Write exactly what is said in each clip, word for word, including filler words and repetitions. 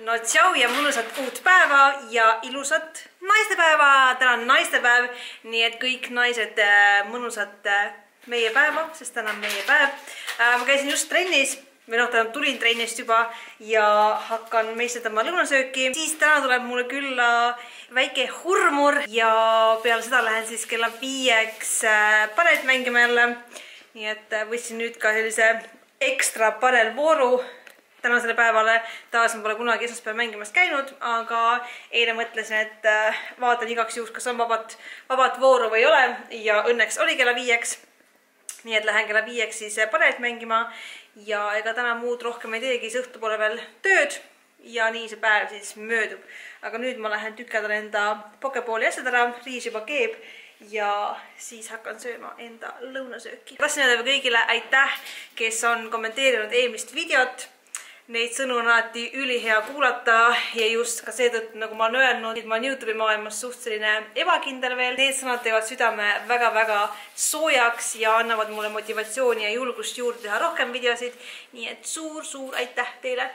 No tšau ja mõnusat uut päeva ja ilusat naistepäeva. Täna on naistepäev, nii et kõik naised mõnusat meie päeva, sest täna on meie päev. Ma käisin just trennis, või noh, täna tulin trennist juba ja hakkan meisterdama lõunasööki. Siis täna tuleb mulle külla väike hurmur ja peale seda lähen siis kella viieks padelit mängima jälle. Nii et võtsin nüüd ka sellise ekstra padelvooru tänasele päevale. Taas ma pole kunagi esmaspäev mängimas käinud, aga eile mõtlesin, et vaatan igaks juhus, kas on vabat, vabat vooru või ei ole. Ja õnneks oli kella viieks. Nii et lähen kella viieks siis padelit mängima. Ja ega täna muud rohkem ei teegi, siis õhtu pole veel tööd. Ja nii see päev siis möödub. Aga nüüd ma lähen tükkadan enda pokepooli asjad ära, riis juba keeb. Ja siis hakkan sööma enda lõunasööki. Tahtsin öelda kõigile aitäh, kes on kommenteerinud eelmist videot. Neid sõnu on alati ülihea kuulata ja just ka seetõttu, nagu ma olen öelnud, et ma olen YouTube'i maailmas suhteline ebakindel veel. Need sõnad teevad südame väga-väga soojaks ja annavad mulle motivatsiooni ja julgust juurde teha rohkem videosid. Nii et suur-suur aitäh teile!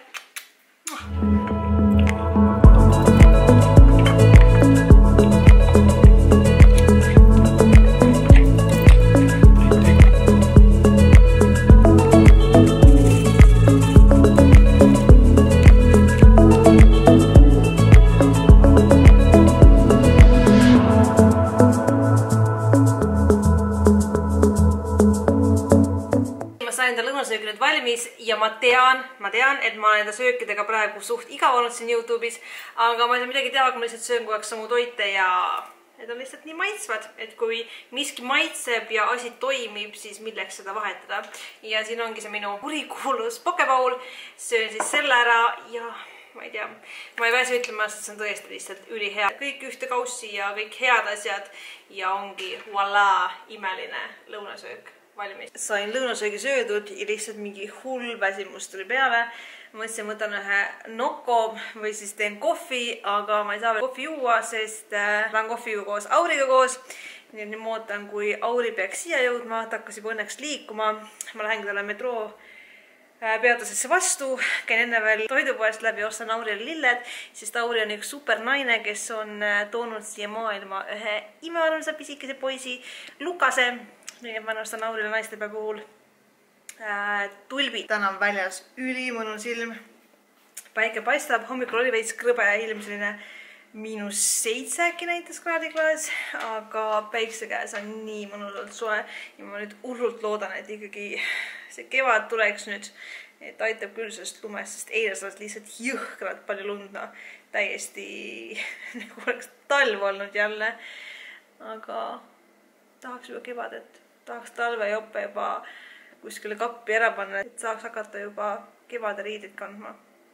Valmis ja ma tean, ma tean, et ma olen enda söökidega praegu suht igav olnud siin YouTube'is, aga ma ei saa midagi teha, kui ma lihtsalt söön kogu aeg samu toite ja need on lihtsalt nii maitsvad, et kui miski maitseb ja asi toimib, siis milleks seda vahetada. Ja siin ongi see minu kurikuulus pokepool, söön siis selle ära ja ma ei tea, ma ei väsi ütlema, sest see on tõesti lihtsalt ülihea. Kõik ühte kaussi ja kõik head asjad ja ongi voilà, imeline lõunasöök valmis. Sain lõunasöögi söödud ja lihtsalt mingi hull väsimus tuli peale. Mõtlesin, võtan ühe noko või siis teen kohvi, aga ma ei saa veel kohvi juua, sest lähen kohvi juua koos Auriga koos. Nii et nüüd mootan, kui Auri peaks siia jõudma, ta hakkas juba õnneks liikuma. Ma lähengi talle metroo peatusesse vastu, käin enne veel toidupoest läbi, ostan Aurile lilled, sest Auri on üks super naine, kes on toonud siia maailma ühe imearmsa pisikese poisi Lukase. Nii et ma nõustan Aurile naistepäeva puhul äh, tulbid. Täna on väljas ülimõnus ilm. Päike paistab, hommikul oli veits krõbe ilm, selline miinus seitse äkki näitas kraadiklaas, aga päikse käes on nii mõnusalt soe. Ja ma nüüd urrult loodan, et ikkagi see kevad tuleks nüüd, et aitab küll sellest lumest, sest eile saad lihtsalt jõhkralt palju lundna. Täiesti nagu oleks talv olnud jälle, aga tahaks juba kevadet. Tahaks talve joppe juba kuskile kappi ära panna, et saaks hakata juba kevade riidid kandma.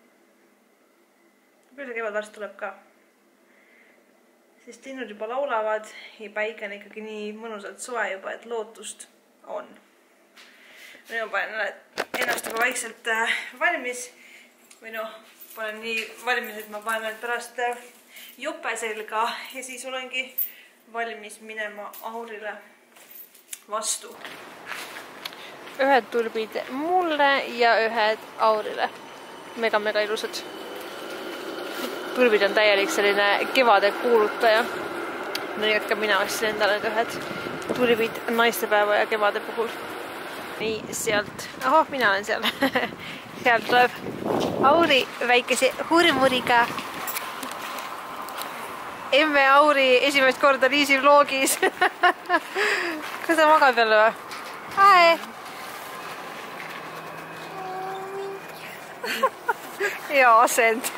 Küll see kevad varsti tuleb ka. Sest linnud juba laulavad ja päike on ikkagi nii mõnusalt soe juba, et lootust on. Nüüd ma panen ennast juba vaikselt valmis. Või noh, panen nii valmis, et ma panen pärast jope selga ja siis olengi valmis minema Aurile vastu. Ühed tulbid mulle ja ühed Aurile. Mega-mega ilusad. Tulbid on täielik selline kevade kuulutaja. Nii et ka mina ostsin endale ühed tulbid naistepäeva ja kevade puhul. Nii sealt. Oho, mina olen seal. Sealt tuleb Auri väikese hurmuriga. Emme Auri esimest korda Liisi vlogis. Kas ta magab jälle või? Hi! Hea asend.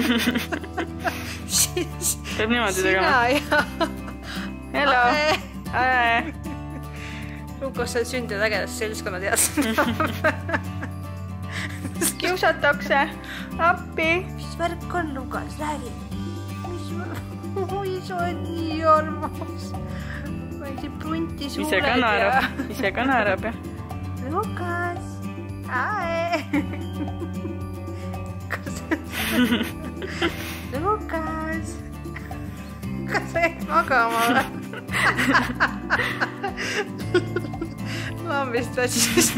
Peab niimoodi tegema. Hello! Lukas sai sündida ägedas seltskonna teas. Kiusatakse. Appi. Mis värk on, Lukas? Räägi. Mis värk? Oi, sa oled nii armas. Ma esi prunti suuled. Ise ka naerab. Ise ka naerab, jah. Lukas. Ae. Lukas. Kas sa jäid magama või? Lambist väsis.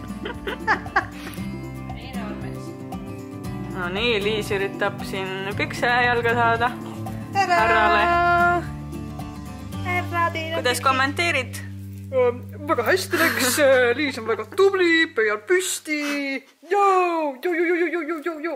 No nii, Liis üritab siin pükse jalga saada. Härrale. Kuidas kommenteerid? Väga hästi läks. Liis on väga tubli, pöial püsti. Jou, jou, jou, jou, jou, jou, jou, jou.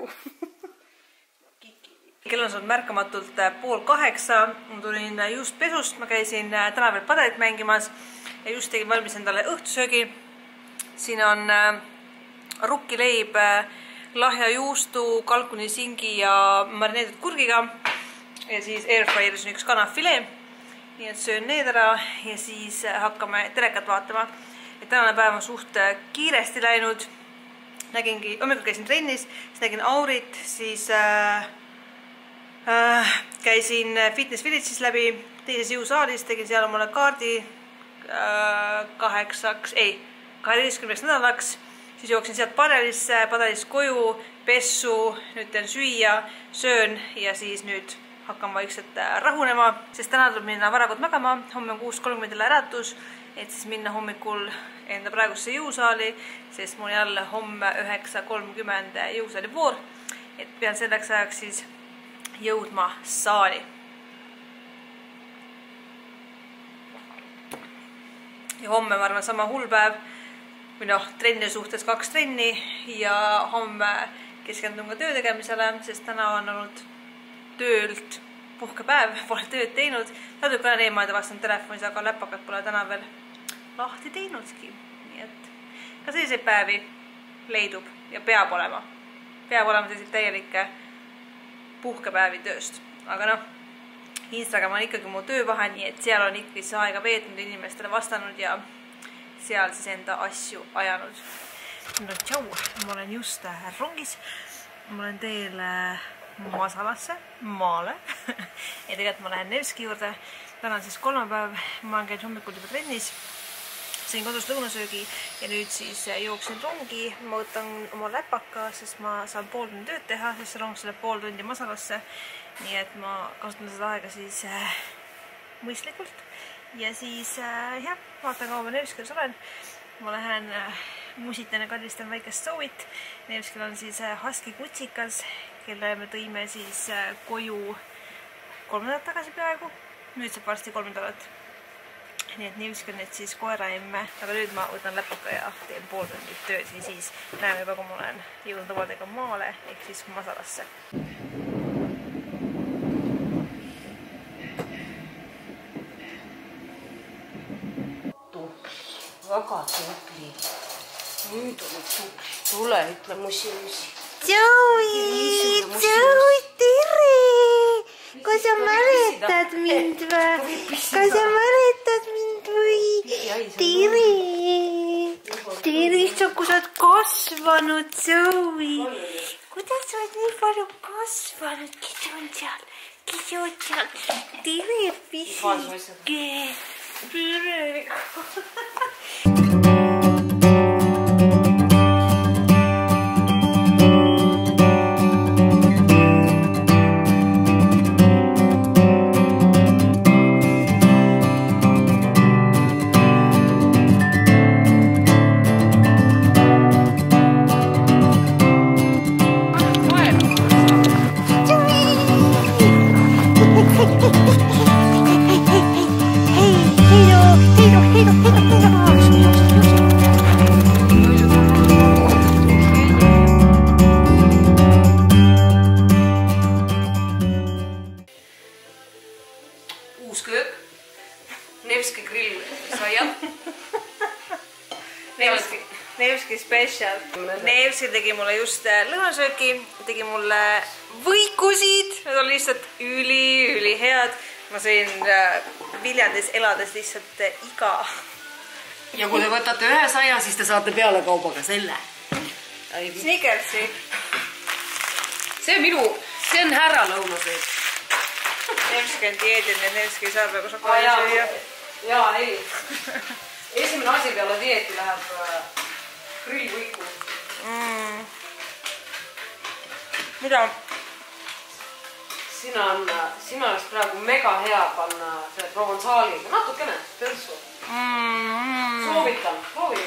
Kell on olnud märkamatult pool kaheksa. Ma tulin just pesust. Ma käisin täna veel padelit mängimas ja just tegin valmis endale õhtusöögi. Siin on rukkileib, lahja juustu, kalkunisingi ja marineeritud kurgiga. Ja siis airfryeris on üks kanafilee. Nii et söön need ära ja siis hakkame telekat vaatama. Et tänane päev on suht kiiresti läinud. Nägingi, hommikul käisin trennis, siis nägin Aurit, siis äh, äh, käisin Fitness Village'is läbi teises jõusaalis, tegin seal omale kaardi äh, kaheksaks, ei, kaheteistkümneks nädalaks. Siis jooksin sealt padelisse, padelist koju, pessu, nüüd teen süüa, söön ja siis nüüd hakkan vaikselt rahunema, sest täna tuleb minna varakult magama, homme on kuus kolmkümmend äratus, et siis minna hommikul enda praegusse jõusaali, sest mul jälle homme üheksa kolmkümmend jõusaali voor, et pean selleks ajaks siis jõudma saali. Ja homme ma arvan sama hull päev, või noh, trenni suhtes kaks trenni ja homme keskendun ka töö tegemisele, sest täna on olnud töölt puhkepäev, pole tööd teinud. Natuke olen eemaida vastanud telefonis, aga läpakat pole täna veel lahti teinudki. Nii et ka selliseid päevi leidub ja peab olema. Peab olema selliseid täielikke puhkepäevi tööst. Aga noh, Instagram on ikkagi mu töövahe, nii et seal on ikkagi see aega veetnud, inimestele vastanud ja seal siis enda asju ajanud. No tšau, ma olen just rongis. Ma olen teel Masalasse, maale ja tegelikult ma lähen Nevski juurde. Täna on siis kolmapäev, ma olen käinud hommikul juba trennis, sõin kodus lõunasöögi ja nüüd siis jooksin rongi. Ma võtan oma läpaka, sest ma saan pool tundi tööd teha, sest see rong tuleb pool tundi Masalasse. Nii et ma kasutan seda aega siis äh, mõistlikult ja siis äh, jah, vaatan kaua ma Nevskil olen. Ma lähen äh, musitan ja kallistan väikest Zoe'it. Nevskil on siis äh, husky kutsikas, kelle me tõime siis koju kolm nädalat tagasi peaaegu. Nüüd saab varsti kolm nädalat. Nii et Nevski on nüüd siis koeraemme, aga nüüd ma võtan läpaka ja teen pool tundit tööd ja siis näeme juba, kui ma olen jõudnud omadega maale ehk siis Masalasse. Tubli, väga tubli. Nüüd oli tubli. Tule, ütle musi-musi. Joey, Joey, tere! Kas sa mäletad mind või? Kas sa mäletad mind või? Tere! Tere, kui sa oled kasvanud, Joey! Kuidas sa oled nii palju kasvanud? Kes on seal? Kes on seal? Tere, pisike! Tere! Nevski special. Nevski tegi mulle just lõunasööki, tegi mulle võik maikusid, need on lihtsalt üli, üli head. Ma sõin Viljandis elades lihtsalt iga. Ja kui te võtate ühe saia, siis te saate peale kaubaga selle. Snickersi. See on minu, see on härra lõunaseed. Nemski on dieedil, et Nemski ei saa praegu šokolaadi süüa. Jaa, ei. Esimene asi peale dieeti läheb grillvõiku. Mm. Mida? Sina on, sina oleks praegu mega hea panna selle provensaaliga. Natukene, tõrsu. Mm. Soovitan, proovi.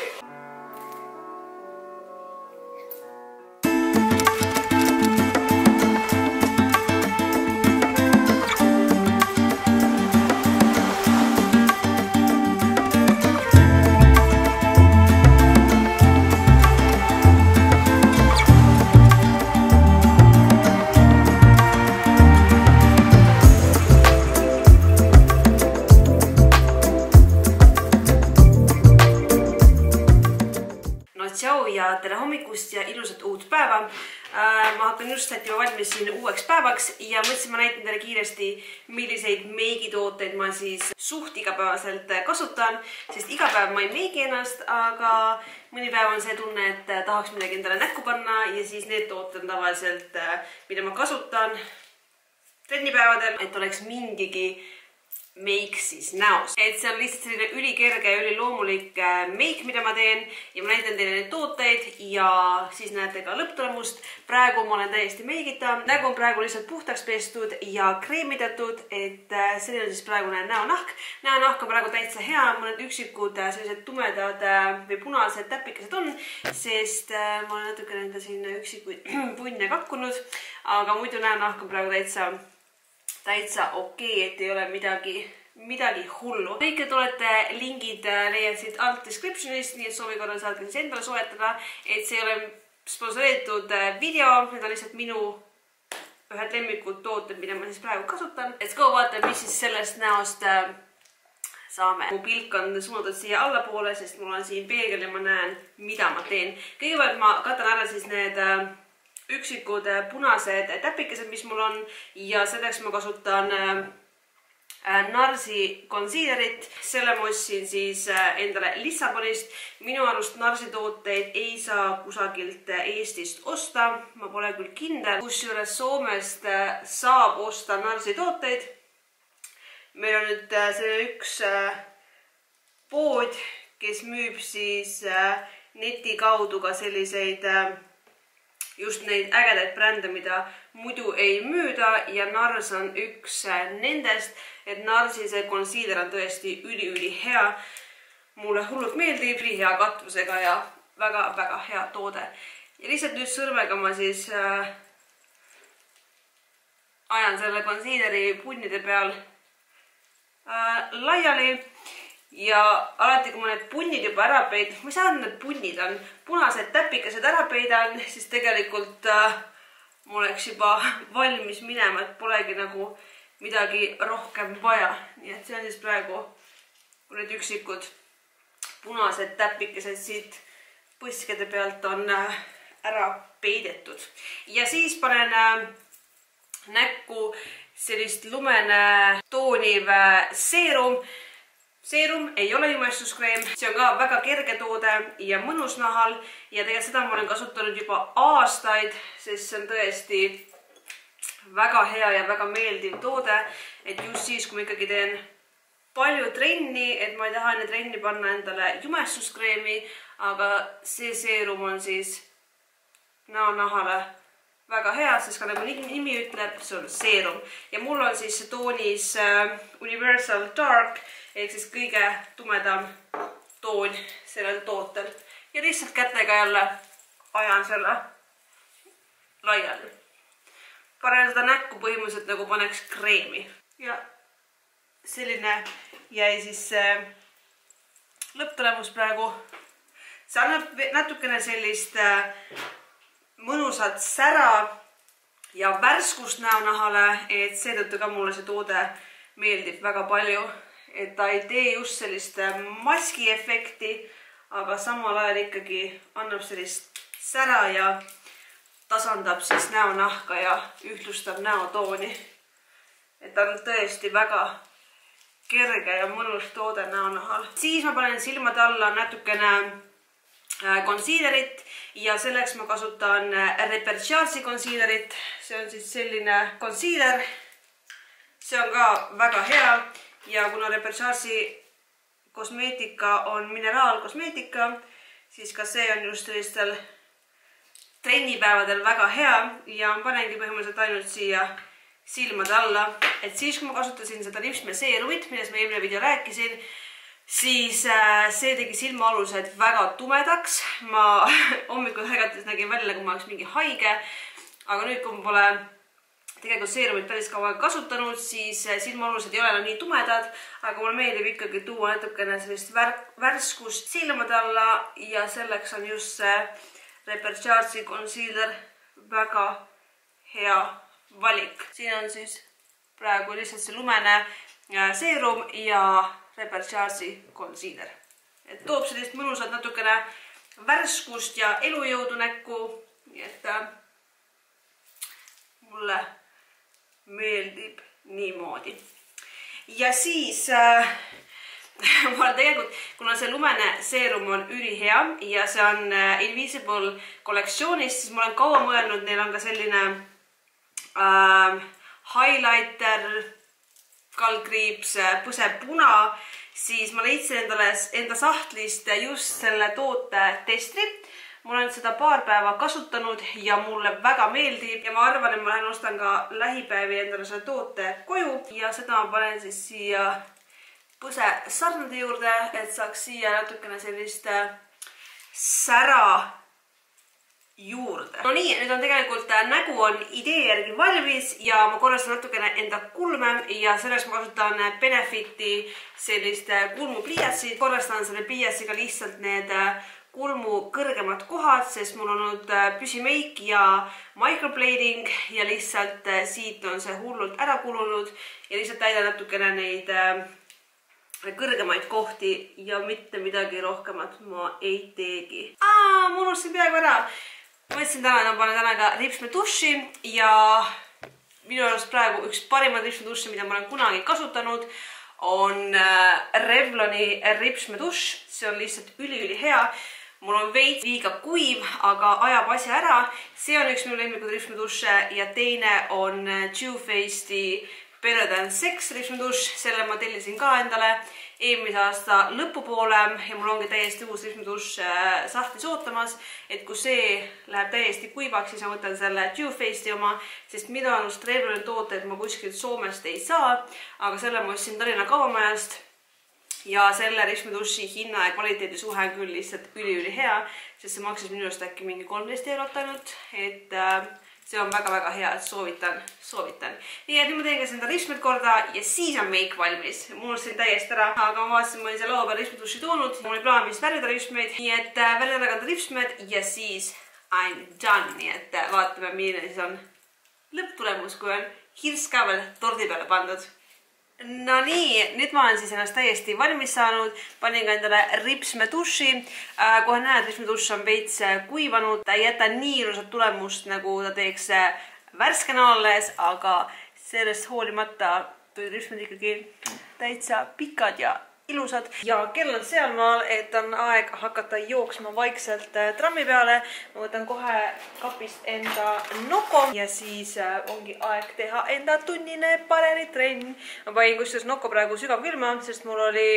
Ja tere hommikust ja ilusat uut päeva. Ma hakkan just sättima valmis siin uueks päevaks ja mõtlesin, ma näitan teile kiiresti, milliseid meigitooteid ma siis suht igapäevaselt kasutan, sest iga päev ma ei meigi ennast, aga mõni päev on see tunne, et tahaks midagi endale näkku panna ja siis need tooted on tavaliselt, mida ma kasutan trennipäevadel, et oleks mingigi meik siis näos. Et see on lihtsalt selline ülikerge ja üliloomulik meik, mida ma teen ja ma näitan teile neid tooteid ja siis näete ka lõpptulemust. Praegu ma olen täiesti meigita. Nägu on praegu lihtsalt puhtaks pestud ja kreemitatud, et selline on siis praegune näonahk. Näonahk on praegu täitsa hea, mõned üksikud sellised tumedad või punased täpikesed on, sest ma olen natuke nende siin üksikuid punne kakkunud, aga muidu näonahk on praegu täitsa täitsa okei, et ei ole midagi, midagi hullu. Kõik te olete lingid leiad siit alt descriptionist, nii et soovi korral saate siis endale soetada, et see ei ole sponsoreeritud video, need on lihtsalt minu ühed lemmikud tooted, mida ma siis praegu kasutan. Et ka vaatame, mis siis sellest näost saame. Mu pilk on suunatud siia allapoole, sest mul on siin peegel ja ma näen, mida ma teen. Kõigepealt ma katan ära siis need üksikud punased täpikesed, mis mul on ja selleks ma kasutan Narsi concealerit. Selle ma ostsin siis endale Lissabonist. Minu arust Narsi tooteid ei saa kusagilt Eestist osta. Ma pole küll kindel. Kusjuures Soomest saab osta Narsi tooteid. Meil on nüüd selle üks pood, kes müüb siis neti kaudu ka selliseid just neid ägedaid brände, mida muidu ei müüda ja Nars on üks nendest, et Narsi see concealer on tõesti üli-üli hea. Mulle hullult meeldib, üli hea katvusega ja väga-väga hea toode. Ja lihtsalt nüüd sõrmega ma siis äh, ajan selle concealeri punnide peal äh, laiali. Ja alati, kui ma need punnid juba ära peidan, ma ei saa, et need punnid on punased täpikesed ära peidan, siis tegelikult äh, mul oleks juba valmis minema, et polegi nagu midagi rohkem vaja. Nii et see on siis praegu, kui need üksikud punased täpikesed siit põskede pealt on äh, ära peidetud. Ja siis panen äh, näkku sellist lumene tooniv äh, seerum. Seerum ei ole jumestuskreem, see on ka väga kerge toode ja mõnus nahal ja tegelikult seda ma olen kasutanud juba aastaid, sest see on tõesti väga hea ja väga meeldiv toode, et just siis, kui ma ikkagi teen palju trenni, et ma ei taha enne trenni panna endale jumestuskreemi, aga see seerum on siis näonahale väga hea, sest ka nagu nimi ütleb, see on seerum ja mul on siis toonis Universal Dark ehk siis kõige tumedam toon sellel tootel ja lihtsalt kätega jälle ajan selle laiali. Panen seda näkku põhimõtteliselt nagu paneks kreemi ja selline jäi siis lõpptulemus praegu. See annab natukene sellist mõnusat sära ja värskust näonahale, et seetõttu ka mulle see toode meeldib väga palju, et ta ei tee just sellist maski efekti, aga samal ajal ikkagi annab sellist sära ja tasandab siis näonahka ja ühtlustab näotooni. Et ta on tõesti väga kerge ja mõnus toode näonahal. Siis ma panen silmade alla natukene concealerit ja selleks ma kasutan Repercharsi concealerit. See on siis selline concealer. See on ka väga hea ja kuna Repercharsi kosmeetika on mineraalkosmeetika, siis ka see on just sellistel trennipäevadel väga hea ja ma panengi põhimõtteliselt ainult siia silmade alla. Et siis kui ma kasutasin seda lipsme seerumit, millest ma eelmine video rääkisin, siis see tegi silmaalused väga tumedaks. Ma hommikul ärgates nägin välja, kui ma oleks mingi haige, aga nüüd kui ma pole tegelikult seerumit päris kaua kasutanud, siis silmaalused ei ole enam nii tumedad, aga mulle meeldib ikkagi tuua natukene sellist värskust silmade alla ja selleks on just see Repercharsi concealer väga hea valik. Siin on siis praegu lihtsalt see lumene seerum ja Repercharsi concealer. Et toob sellist mõnusat natukene värskust ja elujõudu näkku. Nii et mulle meeldib niimoodi. Ja siis äh, ma tegelikult, kuna see lumene seerum on ülihea ja see on Invisible kollektsioonist, siis ma olen kaua mõelnud, neil on ka selline äh, highlighter, kaldkriips, põsepuna, siis ma leidsin endale enda sahtlist just selle toote testri. Ma olen seda paar päeva kasutanud ja mulle väga meeldib ja ma arvan, et ma lähen ostan ka lähipäevi endale selle toote koju ja seda ma panen siis siia põse sarnade juurde, et saaks siia natukene sellist sära juurde. No nii, nüüd on tegelikult nägu on idee järgi valmis ja ma korrastan natukene enda kulme ja selleks ma kasutan Benefiti sellist kulmupliiatsi. Korrastan selle pliiatsiga lihtsalt need kulmu kõrgemad kohad, sest mul on olnud püsimeik ja microblading ja lihtsalt siit on see hullult ära kulunud ja lihtsalt täidan natukene neid kõrgemaid kohti ja mitte midagi rohkemat ma ei teegi. Aa, ma unustasin peaaegu ära. Ma mõtlesin täna, et ma panen täna ka ripsmeduši ja minu arust praegu üks parimad ripsmeduši, mida ma olen kunagi kasutanud, on Revloni ripsmeduš. See on lihtsalt üli-üli hea. Mul on veits liiga kuiv, aga ajab asja ära. See on üks minu lemmikud ripsmeduše ja teine on Too Faced'i Better Than Sex ripsmeduš. Selle ma tellisin ka endale eelmise aasta lõpupoole ja mul ongi täiesti uus ripsmeduš sahtlis ootamas. Et kui see läheb täiesti kuivaks, siis ma võtan selle Too Faced'i oma, sest mida on just Revloni tooted ma kuskilt Soomest ei saa, aga selle ma ostsin Tallinna kaubamajast. Ja selle ripsmeduši hinna ja kvaliteedi suhe on küll lihtsalt üli-üli hea, sest see maksis minu arust äkki mingi kolmteist eurot ainult, et see on väga-väga hea, et soovitan, soovitan. Nii et nüüd ma teen ka seda ripsmed korda ja siis on meik valmis. Mul unustasin täiesti ära, aga ma vaatasin, ma olin seal laua peal ripsmeduši toonud. Mul oli plaan vist värvida ripsmeid, nii et välja tagada ripsmed ja siis I'm done. Nii et vaatame, milline siis on lõpptulemus, kui on hirts ka veel tordi peale pandud. No nii, nüüd ma olen siis ennast täiesti valmis saanud, panin ka endale ripsmeduši, kohe näed, ripsmeduš on veits kuivanud, ta ei jäta nii ilusat tulemust, nagu ta teeks värskena alles, aga sellest hoolimata tulid ripsmed ikkagi täitsa pikad ja ilusad. Ja kell on sealmaal, et on aeg hakata jooksma vaikselt trammi peale. Ma võtan kohe kapist enda Noko ja siis ongi aeg teha enda tunnine paneritrenn. Ma panin kusjuures Noko praegu sügavkülma, sest mul oli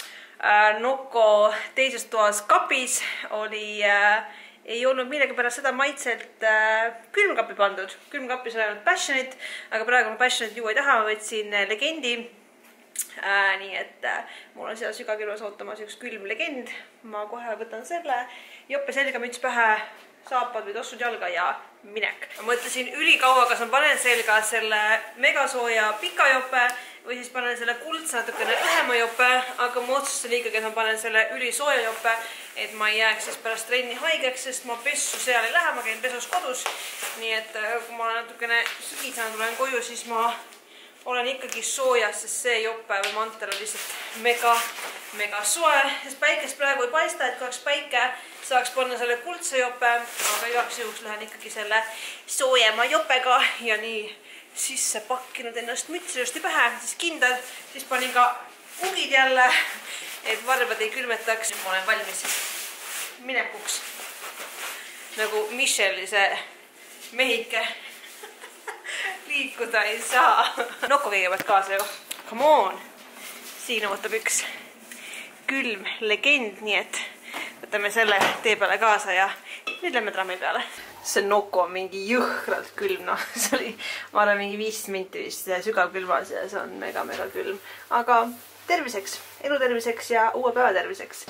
Noko teises toas kapis, oli, ei olnud millegi pärast seda maitselt külmkappi pandud. Külmkapis on ainult Passionit, aga praegu ma Passionit juua ei taha, ma võtsin Legendi. Äh, nii et äh, mul on seal sügakülmas ootamas üks külm legend. Ma kohe võtan selle, joppe selga, müts pähe, saapad või tossud jalga ja minek. Ma mõtlesin ülikaua, kas ma panen selga selle megasooja pika jope või siis panen selle kuldse natukene õhema jope, aga ma otsustasin ikkagi, et ma panen selle ülisooja jope, et ma ei jääks siis pärast trenni haigeks, sest ma pessu seal ei lähe, ma käin pesus kodus. Nii et kui ma natukene sügisena tulen koju, siis ma olen ikkagi soojas, sest see jope või mantel on lihtsalt mega, mega soe, sest päikest praegu ei paista, et kui oleks päike, saaks panna selle kuldse jope, aga igaks juhuks lähen ikkagi selle soojema jopega ja nii sisse pakkinud ennast mütsi just pähe, siis kindel, siis panin ka ugid jälle, et varbad ei külmetaks. Ma olen valmis minekuks nagu Michelli see mehike liikuda ei saa. Nokku kõigepealt kaasa ju. Come on! Siin ootab üks külm legend, nii et võtame selle tee peale kaasa ja nüüd lähme trammi peale. See Nokku on mingi jõhkralt külm, noh, see oli, ma arvan, mingi viis minti vist sügav külmas ja see on mega, mega külm. Aga terviseks, elu terviseks ja uue päeva terviseks.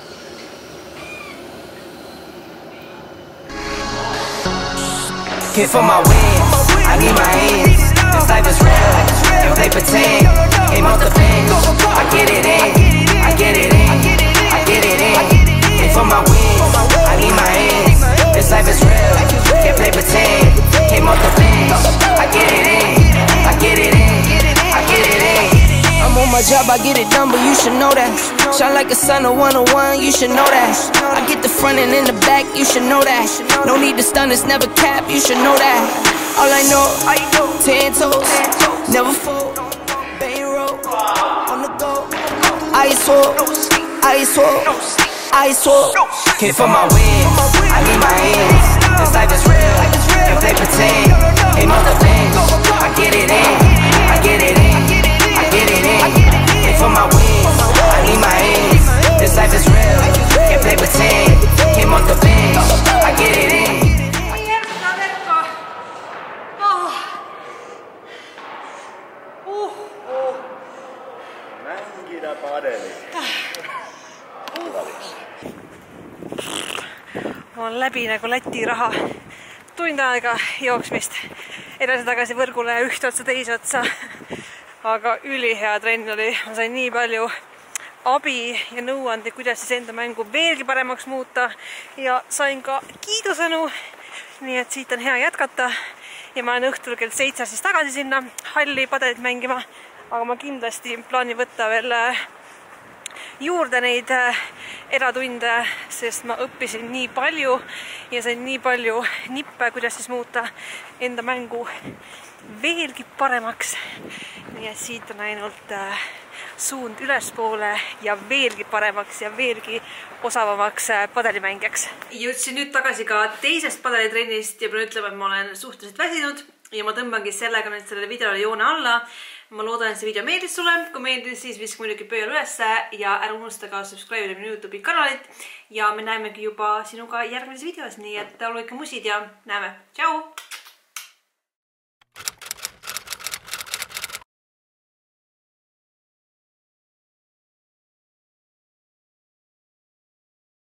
Here for my wins, I need my hands. This life is real, and play pretend. Aim off the bench, I get it in, I get it in, I get it in. Here for my wins, I need my hands. This life is real, and play pretend. Aim off the bench, I get it in, I get it in, I get it in. I'm on my job, I get it done, but you should know that. Shine like a sun, a one oh one, you should know that. I get the front and in the back, you should know that. No need to stun, it's never cap, you should know that. All I know, ten toes, never fold. Bang roll, on the go. Ice wall, ice wall, ice wall. Here for my wins, I need my hands. This life is real, and play pretend. Aim off the bench, I get it in, I get it in, I get it in. Here for my wins, I need my hands. This life is real, and play pretend. Aim off the bench, I get it in. Mängida padelit. Ma olen läbi nagu Läti raha tund aega jooksmist edasi-tagasi võrgule ja üht otsa teise otsa. Aga ülihea trenn oli. Ma sain nii palju abi ja nõuandi, kuidas siis enda mängu veelgi paremaks muuta ja sain ka kiidusõnu. Nii et siit on hea jätkata ja ma olen õhtul kell seitse siis tagasi sinna halli padelit mängima. Aga ma kindlasti plaani võtta veel juurde neid eratunde, sest ma õppisin nii palju ja sain nii palju nippe, kuidas siis muuta enda mängu veelgi paremaks. Nii et siit on ainult suund ülespoole ja veelgi paremaks ja veelgi osavamaks padelimängijaks. Jõudsin nüüd tagasi ka teisest padelitrennist ja pean ütlema, et ma olen suhteliselt väsinud ja ma tõmbangi sellega nüüd sellele videole joone alla. Ma loodan, et see video meeldis sulle. Kui meeldis, siis viska muidugi pööl ülesse ja ära unusta ka subscribe minu YouTube'i kanalit. Ja me näemegi juba sinuga järgmises videos, nii et olge ikka musid ja näeme. Tšau!